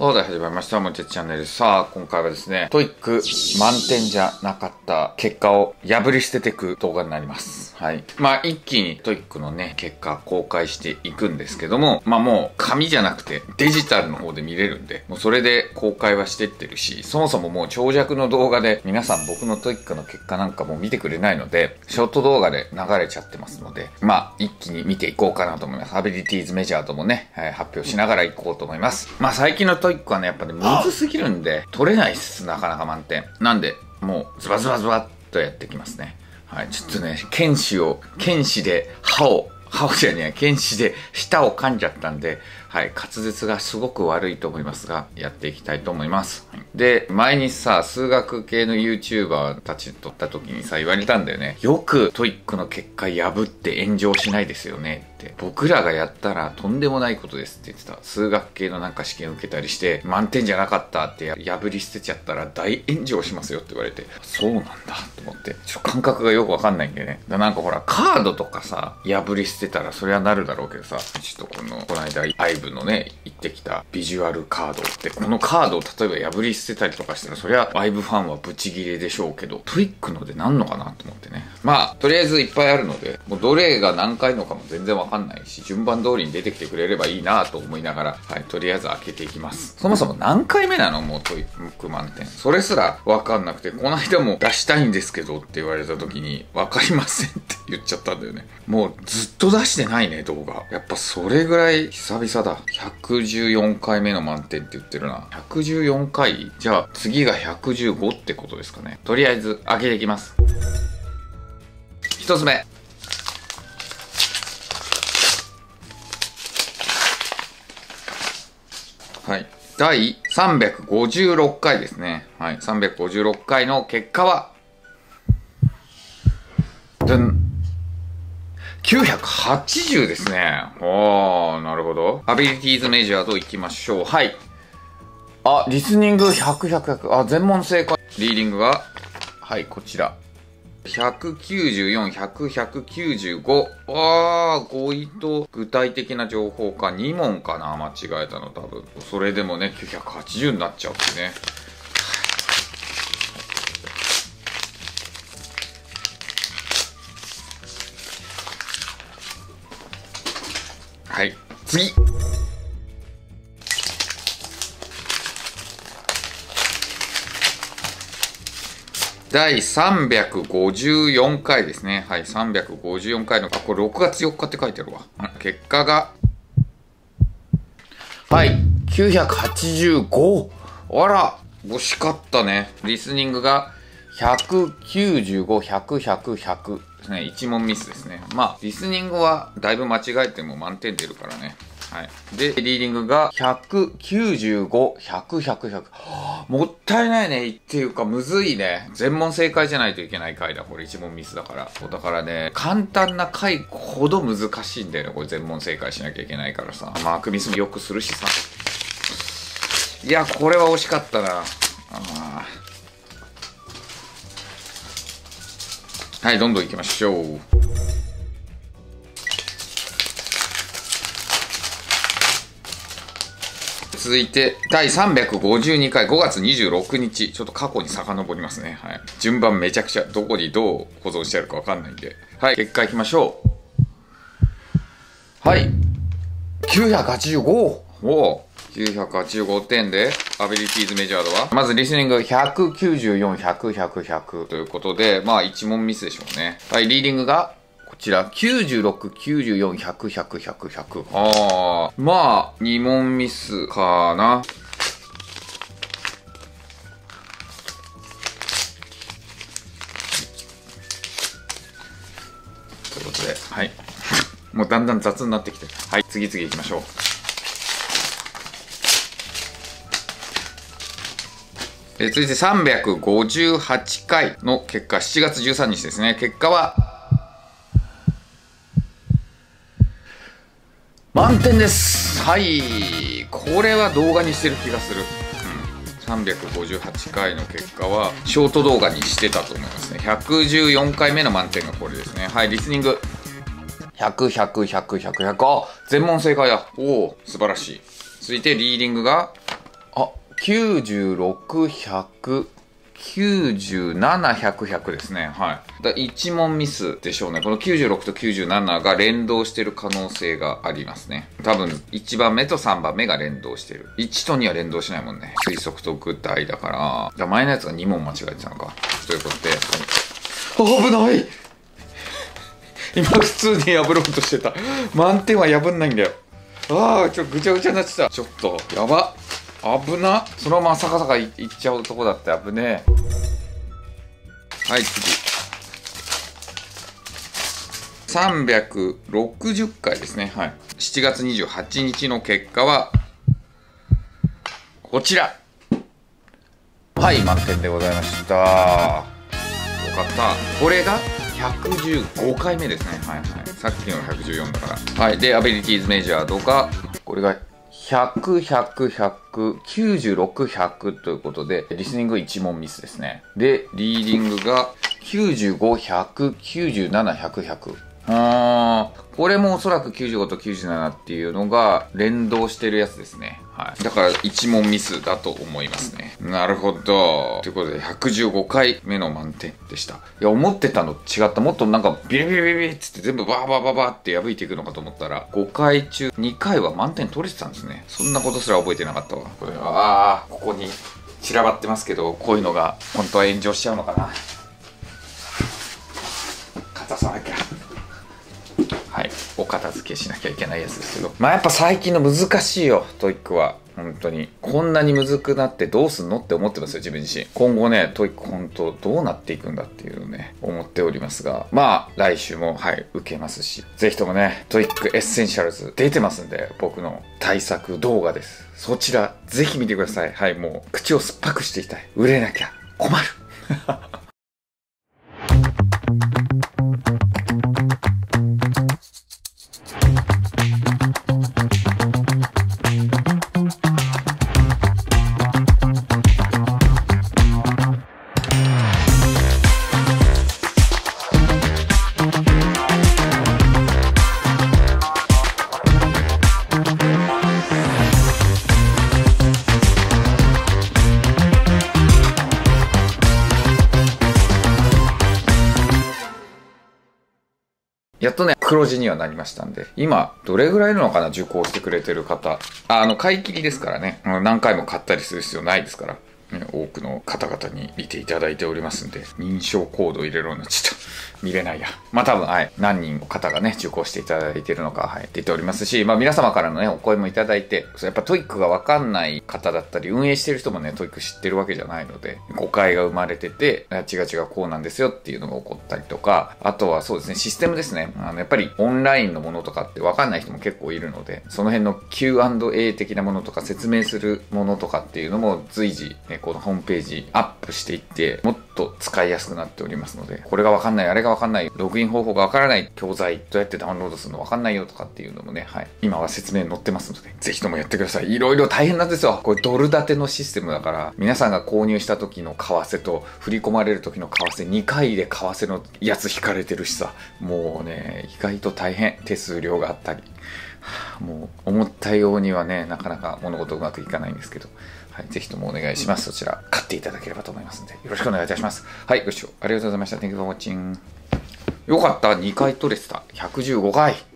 はい、始まりました。もちチャンネル。さあ、今回はですね、トイック満点じゃなかった結果を破り捨てていく動画になります。はい。一気にトイックのね、結果公開していくんですけども、もう紙じゃなくてデジタルの方で見れるんで、もうそれで公開はしてってるし、そもそももう長尺の動画で皆さん僕のトイックの結果なんかも見てくれないので、ショート動画で流れちゃってますので、一気に見ていこうかなと思います。アビリティーズメジャーともね、発表しながらいこうと思います。最近のトイックはね、やっぱね、むずすぎるんで、取れないっす、なかなか満点。なんで、もう、ズバズバズバっとやっていきますね。はい、ちょっとね、剣士で剣士で舌を噛んじゃったんで、はい、滑舌がすごく悪いと思いますが、やっていきたいと思います。で、前にさ、数学系の YouTuber たちと撮った時にさ、言われたんだよね。よくトイックの結果破って炎上しないですよねって。僕らがやったらとんでもないことですって言ってた。数学系のなんか試験受けたりして、満点じゃなかったって破り捨てちゃったら大炎上しますよって言われて、そうなんだと思って。ちょっと感覚がよくわかんないんでね。なんかほら、カードとかさ、破り捨てたらそりゃなるだろうけどさ、ちょっとこの間、IVEのね、行ってきたビジュアルカードって、このカードを例えば破り捨てたりとかしたら、そりゃ IVE ファンはブチギレでしょうけど、トイックのでなんのかなと思ってね。とりあえずいっぱいあるので、もうどれが何回のかも全然わかんないし、順番通りに出てきてくれればいいなと思いながら、はい、とりあえず開けていきます。そもそも何回目なの？もうトイック満点。それすらわかんなくて、この間も出したいんですけどって言われた時に、わかりませんって言っちゃったんだよね。もうずっと出してないね、動画。やっぱそれぐらい久々だ。114回目の満点って言ってるな。114回？じゃあ次が115ってことですかね。とりあえず開けていきます。一つ目。はい。第356回ですね。はい。356回の結果は、980ですね。なるほど。アビリティーズメジャーといきましょう。はい。リスニング100、100、100。全問正解。リーディングが、はい、こちら。194、100、195。語彙と具体的な情報か。2問かな、間違えたの多分。それでもね、980になっちゃうってね。はい、次。第354回ですね。はい、354回の、これ6月4日って書いてあるわ。結果が、はい、985。あら、惜しかったね。リスニングが195、100、100、100ですね。1問ミスですね。リスニングはだいぶ間違えても満点出るからね。はい。で、リーディングが195、100、100、100。もったいないね。っていうか、むずいね。全問正解じゃないといけない回だ。これ1問ミスだから。だからね、簡単な回ほど難しいんだよね。これ全問正解しなきゃいけないからさ。マークミスもよくするしさ。いや、これは惜しかったな。はい、どんどん行きましょう。続いて、第352回5月26日。ちょっと過去に遡りますね。はい。順番めちゃくちゃ、どこにどう保存してあるかわかんないんで。はい、結果いきましょう。はい。985! 985点で、アビリティーズメジャードは、まずリスニング194、100、100、100ということで、1問ミスでしょうね。はい、リーディングが、こちら、96、94、100、100、100、100。2問ミスかな。ということで、はい。もうだんだん雑になってきて。はい、次々行きましょう。続いて358回の結果、7月13日ですね。結果は、満点です。はい。これは動画にしてる気がする。358回の結果は、ショート動画にしてたと思いますね。114回目の満点がこれですね。はい、リスニング。100、100、100、100、100。全問正解だ。おお、素晴らしい。続いてリーディングが、 96、100、97、100、100ですね。はい。1問ミスでしょうね。この96と97が連動してる可能性がありますね。多分、1番目と3番目が連動してる。1と2は連動しないもんね。推測と具体だから。じゃあ前のやつが2問間違えてたのか。ということで、危ない今普通に破ろうとしてた。満点は破んないんだよ。ああ、ぐちゃぐちゃになってた。ちょっと、やば。危な。そのままサカサカいっちゃうとこだって危ねえ。はい、次。360回ですね。はい。7月28日の結果は、こちら。はい、満点でございました。よかった。これが115回目ですね。はいはい。さっきの114だから。はい。で、アビリティーズメジャーとか、これが100、100、100、96、100ということで、リスニング1問ミスですね。で、リーディングが95、100、97、100、100。これもおそらく95と97っていうのが連動してるやつですね。はい。だから1問ミスだと思いますね。なるほど。ということで115回目の満点でした。いや、思ってたの違った。もっとなんかビリビリビリってって全部バーバーバーバーって破いていくのかと思ったら、5回中2回は満点取れてたんですね。そんなことすら覚えてなかったわ。これは、ここに散らばってますけど、こういうのが本当は炎上しちゃうのかな。片さなきゃ。はい、お片付けしなきゃいけないやつですけど、まあやっぱ最近の難しいよ、トイックは。本当にこんなにむずくなってどうすんのって思ってますよ、自分自身。今後ね、トイック本当どうなっていくんだっていうのをね、思っておりますが、まあ来週もはい受けますし、ぜひともね、トイックエッセンシャルズ出てますんで、僕の対策動画です。そちらぜひ見てください。はい、もう口を酸っぱくしていたい。売れなきゃ困るやっとね、黒字にはなりましたんで、今、どれぐらいいるのかな、受講してくれてる方。買い切りですからね。何回も買ったりする必要ないですから。ね、多くの方々に見ていただいておりますんで、認証コードを入れるようになっちゃった。見れないや。まあ多分、はい、何人の方がね、受講していただいているのか、はい、出ておりますし、まあ皆様からのね、お声もいただいて、やっぱトイックがわかんない方だったり、運営してる人もね、トイック知ってるわけじゃないので、誤解が生まれてて、違う違うこうなんですよっていうのが起こったりとか、あとはそうですね、システムですね。やっぱりオンラインのものとかってわかんない人も結構いるので、その辺の Q&A 的なものとか説明するものとかっていうのも随時、ね、このホームページアップしていって、もっと使いやすくなっておりますので、これがわかんない、あれがわかんない、ログイン方法がわからない、教材どうやってダウンロードするのわかんないよとかっていうのもね、はい、今は説明載ってますので、ぜひともやってください。いろいろ大変なんですよ。これドル建てのシステムだから、皆さんが購入した時の為替と振り込まれる時の為替、2回で為替のやつ引かれてるしさ、もうね、意外と大変。手数料があったり。もう思ったようにはね、なかなか物事うまくいかないんですけど、はい、ぜひともお願いします。そちら買っていただければと思いますので、よろしくお願いいたします。はい、ご視聴ありがとうございました。Thank you for watching。よかった、2回取れてた。115回。